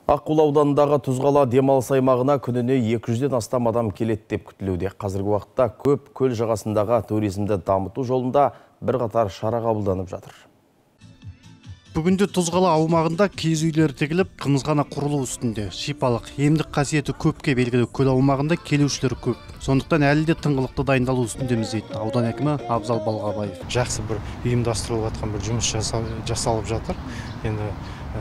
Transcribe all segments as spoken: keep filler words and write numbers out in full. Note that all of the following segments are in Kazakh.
Аққулы ауданындағы Тұзғала демалыс аймағына күніне екі жүзден астам адам келеді деп күтілуде. Қазіргі уақытта көп көл жағасындағы туризмді дамыту жолында бірқатар шара қабылданып жатыр. Бүгінде Тұзғала аумағында киіз үйлер тігіліп, қымызғана құрылу үстінде. Шипалық, емдік қасиеті көпке белгілі көл аумағында келушілер көп. Сондықтан әлі де тыңғылықты дайындалу үстіндеміз дейді аудан әкімі Абзал Балғабаев. Жақсы бір ұйымдастырылып жатқан бір жұмыс жасалып жатыр. Енді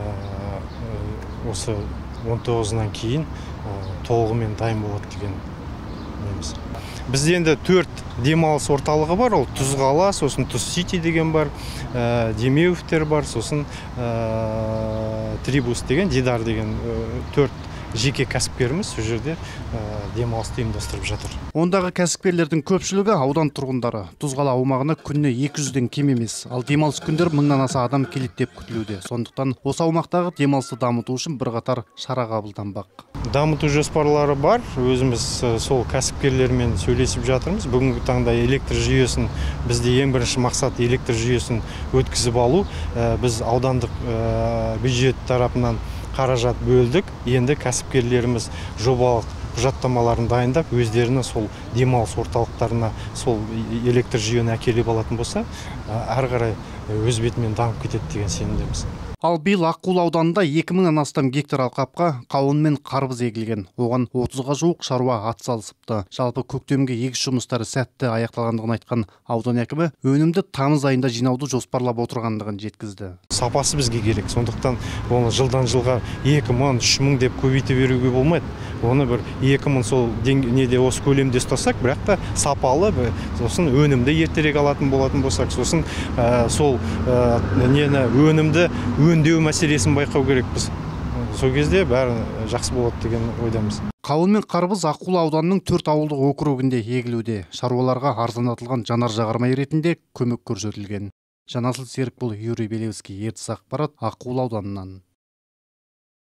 осы он тоғызынан кейін толығымен дайын болады деген неміз. Бізде енді төрт демалыс орталығы бар, ол Тұзғала, сосын Тұз Сити деген бар, Демеуовтер бар, сосын Трибус деген, Дидар деген төрт жеке кәсіпкеріміз сол жерде демалысты ұйымдастырып жатыр. Ондағы кәсіпкерлердің көпшілігі аудан тұрғындары. Тұзғала аумағына күніне екі жүзден кем емес, ал демалыс күндер мыңнан аса адам келеді деп күтілуде. Сондықтан осы аумақтағы демалысты дамыту үшін бірқатар шара қабылданбақ. Дамыту жоспарлары бар. Өзіміз сол кәсіпкерлермен сөйлесіп жатырмыз. Бүгінгі таңда электр жүйесін, бізде ең бірінші мақсат электр жүйесін өткізіп алу. Біз аудандық бюджет тарапынан қаражат бөлдік. Енді кәсіпкерлеріміз жобалық құжаттамаларын дайындап, өздеріне сол демалыс орталықтарына сол электр жүйені әкеліп алатын болса, әрі қарай өз бетімен дамып кетеді деген сенімдеміз. Ал биыл Аққулы ауданында екі мыңнан астам гектар алқапқа қауын мен қарбыз егілген. Оған отызға жуық шаруа атсалысыпты. Жалпы көктемге егіс жұмыстары сәтті аяқталғандығын айтқан аудан әкімі өнімді тамыз айында жинауды жоспарлап отырғандығын жеткізді. Сапасы бізге керек. Сондықтан оны жылдан жылға екі мың, үш мың деп көбейте беруге болмайды. Оны бір екі мың сол неде осы көлемде ұстасақ, бірақ та сапалы, сосын өнімді ертерек алатын болатын болсақ, сосын сол нені өнімді өңдеу мәселесін байқау керекпіз. Сол кезде бәрі жақсы болады деген ойдамыз. Қауын мен қарбыз Аққулы ауданының төрт ауылдық округінде егілуде. Шаруаларға арзандатылған жанар-жағармай ретінде көмек көрсетілген. Жанасыл Серікбол, Юрий Белевский, Ертіс ақпарат, Аққулы ауданынан.